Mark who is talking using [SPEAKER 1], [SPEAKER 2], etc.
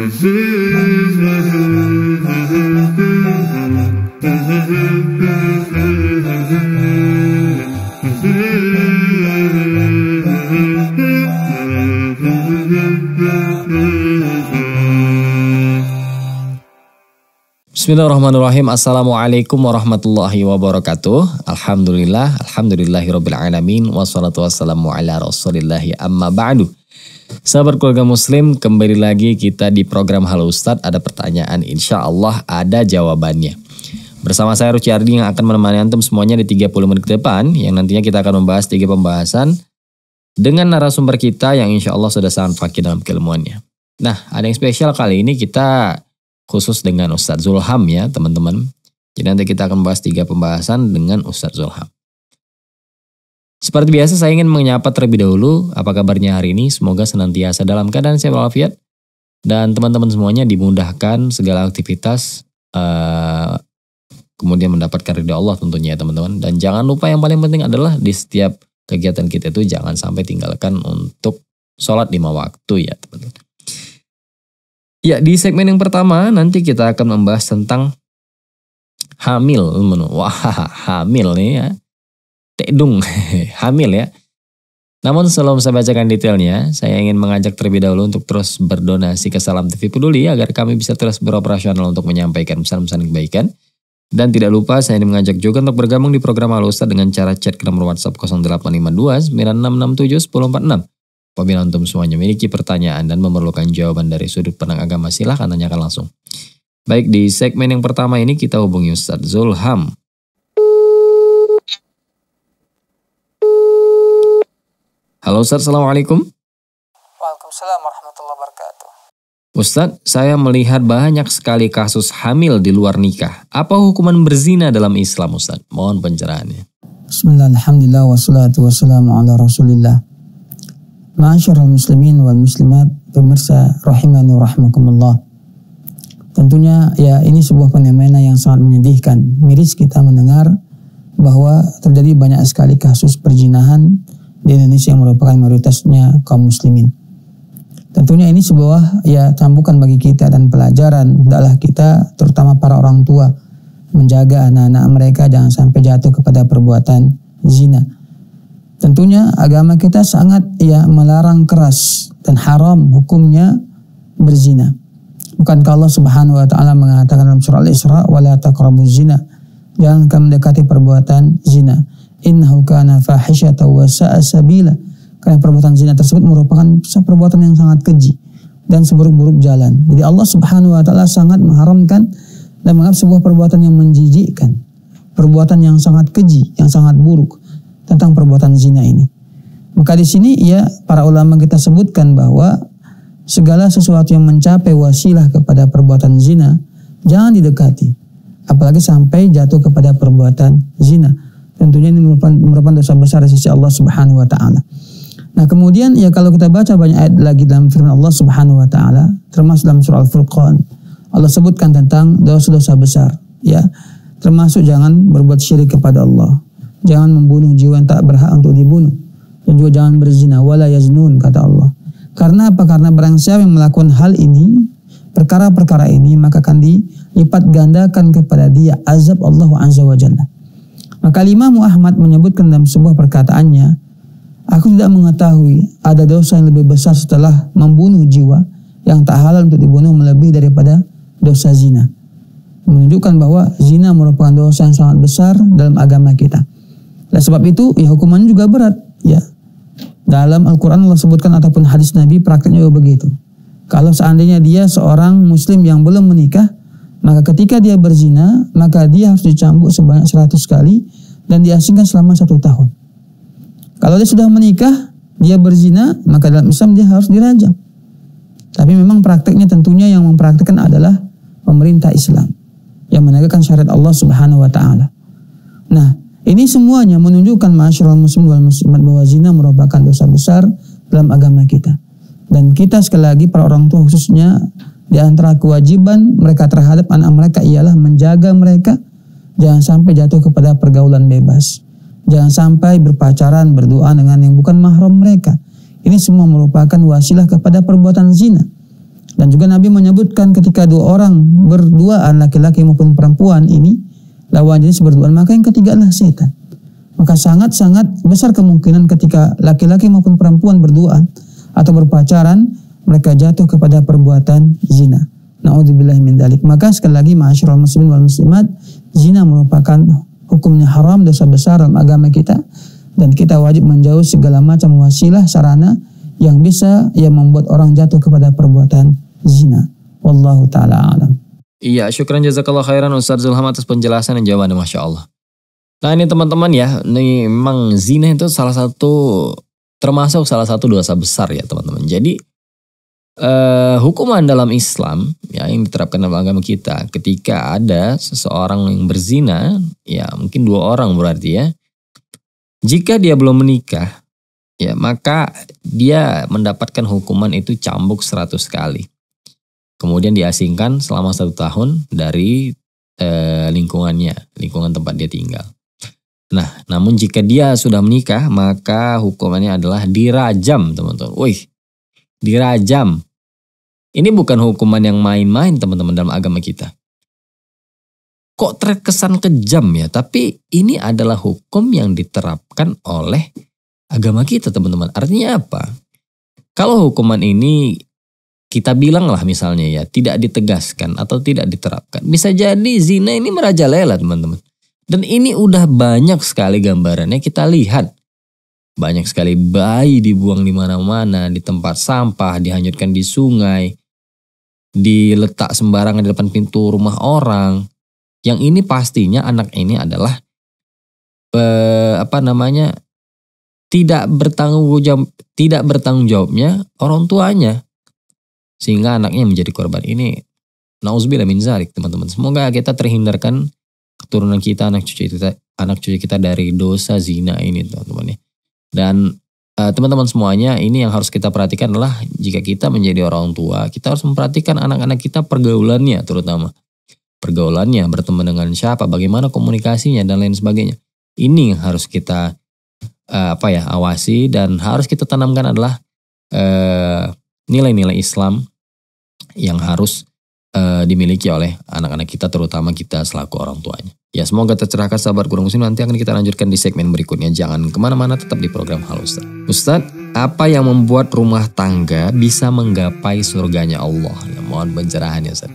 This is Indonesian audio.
[SPEAKER 1] Bismillahirrahmanirrahim. Assalamualaikum warahmatullahi wabarakatuh. Alhamdulillahirabbil alamin wassalatu wassalamu ala rasulillahi amma ba'du. Sahabat keluarga muslim, kembali lagi kita di program Halo Ustadz. Ada pertanyaan, insya Allah ada jawabannya. Bersama saya Ruci Ardi yang akan menemani antum semuanya di 30 menit ke depan, yang nantinya kita akan membahas 3 pembahasan dengan narasumber kita yang insya Allah sudah sangat fakih dalam keilmuannya. Nah, ada yang spesial kali ini, kita khusus dengan Ustadz Zulham ya teman-teman. Jadi nanti kita akan membahas 3 pembahasan dengan Ustadz Zulham. Seperti biasa saya ingin menyapa terlebih dahulu, apa kabarnya hari ini? Semoga senantiasa dalam keadaan sehat walafiat. Dan teman-teman semuanya dimudahkan segala aktivitas, kemudian mendapatkan ridha Allah tentunya ya teman-teman. Dan jangan lupa yang paling penting adalah di setiap kegiatan kita itu jangan sampai tinggalkan untuk sholat 5 waktu ya teman-teman. Ya, di segmen yang pertama nanti kita akan membahas tentang hamil. Wah, hamil nih ya. Tekdung, hamil ya. Namun sebelum saya bacakan detailnya, saya ingin mengajak terlebih dahulu untuk terus berdonasi ke Salam TV Peduli agar kami bisa terus beroperasional untuk menyampaikan pesan-pesan kebaikan. Dan tidak lupa saya ingin mengajak juga untuk bergabung di program Halo Ustadz dengan cara chat ke nomor WhatsApp 0852 9667 1046. Apabila antum semuanya memiliki pertanyaan dan memerlukan jawaban dari sudut pandang agama, silahkan tanyakan langsung. Baik, di segmen yang pertama ini kita hubungi Ustadz Zulham. Halo Ustadz, Assalamualaikum.
[SPEAKER 2] Waalaikumsalam warahmatullahi wabarakatuh.
[SPEAKER 1] Ustadz, saya melihat banyak sekali kasus hamil di luar nikah. Apa hukuman berzina dalam Islam Ustadz? Mohon pencerahannya.
[SPEAKER 2] Bismillah, alhamdulillah, wassalatu wassalamu ala rasulillah. Ma'asyiral muslimin wal muslimat, pemirsa rahimani wa rahmakumullah. Tentunya ya ini sebuah fenomena yang sangat menyedihkan. Miris kita mendengar bahwa terjadi banyak sekali kasus perzinahan di Indonesia yang merupakan mayoritasnya kaum muslimin. Tentunya ini sebuah ya cambukan bagi kita dan pelajaran. Hendaklah kita terutama para orang tua menjaga anak-anak mereka jangan sampai jatuh kepada perbuatan zina. Tentunya agama kita sangat ya melarang keras dan haram hukumnya berzina. Bukankah Allah Subhanahu wa taala mengatakan dalam surah Al-Isra, "Wala taqrabuz zina." Jangan kamu mendekati perbuatan zina. Innahu kana fahisyatan wa sa'a sabila. Karena perbuatan zina tersebut merupakan perbuatan yang sangat keji dan seburuk-buruk jalan. Jadi Allah Subhanahu wa taala sangat mengharamkan dan menganggap sebuah perbuatan yang menjijikkan, perbuatan yang sangat keji, yang sangat buruk tentang perbuatan zina ini. Maka di sini ya para ulama kita sebutkan bahwa segala sesuatu yang mencapai wasilah kepada perbuatan zina jangan didekati, apalagi sampai jatuh kepada perbuatan zina. Tentunya ini merupakan dosa besar di sisi Allah Subhanahu wa taala. Nah, kemudian ya kalau kita baca banyak ayat lagi dalam firman Allah Subhanahu wa taala, termasuk dalam surah Al-Furqan, Allah sebutkan tentang dosa-dosa besar, ya. Termasuk jangan berbuat syirik kepada Allah. Jangan membunuh jiwa yang tak berhak untuk dibunuh. Dan juga jangan berzina, wala yaznun, kata Allah. Karena apa? Karena barang siapa yang melakukan hal ini, perkara-perkara ini, maka akan dilipat gandakan kepada dia azab Allah Azza wa Jalla. Maka Imam Ahmad menyebutkan dalam sebuah perkataannya, aku tidak mengetahui ada dosa yang lebih besar setelah membunuh jiwa yang tak halal untuk dibunuh melebihi daripada dosa zina. Menunjukkan bahwa zina merupakan dosa yang sangat besar dalam agama kita. Oleh sebab itu, ya hukumannya juga berat. Ya, dalam Al-Quran Allah sebutkan ataupun hadis Nabi praktiknya juga begitu. Kalau seandainya dia seorang muslim yang belum menikah, maka ketika dia berzina, maka dia harus dicambuk sebanyak 100 kali dan diasingkan selama 1 tahun. Kalau dia sudah menikah, dia berzina, maka dalam Islam dia harus dirajam. Tapi memang praktiknya tentunya yang mempraktikkan adalah pemerintah Islam yang menegakkan syariat Allah Subhanahu wa taala. Nah, ini semuanya menunjukkan ma'asyiral muslimin wal muslimat bahwa zina merupakan dosa besar dalam agama kita. Dan kita sekali lagi para orang tua khususnya di antara kewajiban mereka terhadap anak mereka ialah menjaga mereka jangan sampai jatuh kepada pergaulan bebas. Jangan sampai berpacaran, berdoa dengan yang bukan mahram mereka. Ini semua merupakan wasilah kepada perbuatan zina. Dan juga Nabi menyebutkan ketika dua orang berduaan, laki-laki maupun perempuan ini lawan jenis berduaan, maka yang ketiga adalah setan. Maka sangat-sangat besar kemungkinan ketika laki-laki maupun perempuan berduaan atau berpacaran, mereka jatuh kepada perbuatan zina. Na'udzubillah min dzalik. Maka sekali lagi ma'asyiral muslimin wal muslimat, zina merupakan hukumnya haram, dosa besar dalam agama kita, dan kita wajib menjauh segala macam wasilah, sarana yang bisa membuat orang jatuh kepada perbuatan zina. Wallahu ta'ala alam.
[SPEAKER 1] Iya, syukran jazakallah khairan Ustaz Zulham atas penjelasan dan jawabannya, Masya Allah. Nah ini teman-teman ya, ini memang zina itu termasuk salah satu dosa besar ya teman-teman. Jadi hukuman dalam Islam ya yang diterapkan dalam agama kita, ketika ada seseorang yang berzina, ya mungkin dua orang berarti ya, jika dia belum menikah, ya maka dia mendapatkan hukuman itu cambuk 100 kali. Kemudian diasingkan selama 1 tahun dari lingkungan tempat dia tinggal. Nah, namun jika dia sudah menikah, maka hukumannya adalah dirajam, teman-teman. Wih, dirajam. Ini bukan hukuman yang main-main, teman-teman, dalam agama kita. Kok terkesan kejam ya? Tapi ini adalah hukum yang diterapkan oleh agama kita, teman-teman. Artinya apa? Kalau hukuman ini kita bilang lah misalnya ya, tidak ditegaskan atau tidak diterapkan, bisa jadi zina ini merajalela, teman-teman. Dan ini udah banyak sekali gambarannya kita lihat. Banyak sekali bayi dibuang di mana-mana, di tempat sampah, dihanyutkan di sungai, diletak sembarangan di depan pintu rumah orang. Yang ini pastinya anak ini adalah tidak bertanggung jawabnya orang tuanya, sehingga anaknya menjadi korban. Ini nauzubillah min dzalik, teman-teman. Semoga kita terhindarkan, keturunan kita, anak cucu kita dari dosa zina ini, teman-teman. Dan teman-teman semuanya, ini yang harus kita perhatikan adalah jika kita menjadi orang tua, kita harus memperhatikan anak-anak kita, pergaulannya terutama. Pergaulannya, berteman dengan siapa, bagaimana komunikasinya dan lain sebagainya. Ini yang harus kita awasi, dan harus kita tanamkan adalah nilai-nilai Islam yang harus dimiliki oleh anak-anak kita, terutama kita selaku orang tuanya. Ya, semoga tercerahkan sahabat Guru Muslim. Nanti akan kita lanjutkan di segmen berikutnya. Jangan kemana-mana, tetap di program Halo Ustaz. Ustaz, apa yang membuat rumah tangga bisa menggapai surganya Allah? Ya, mohon pencerahannya Ustaz.